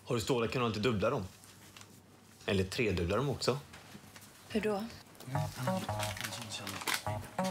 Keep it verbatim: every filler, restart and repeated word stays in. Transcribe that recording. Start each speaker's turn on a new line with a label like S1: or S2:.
S1: Har du stålar kan du inte dubbla dem. Eller tredubbla dem också.
S2: Hur då?
S3: En sån känner.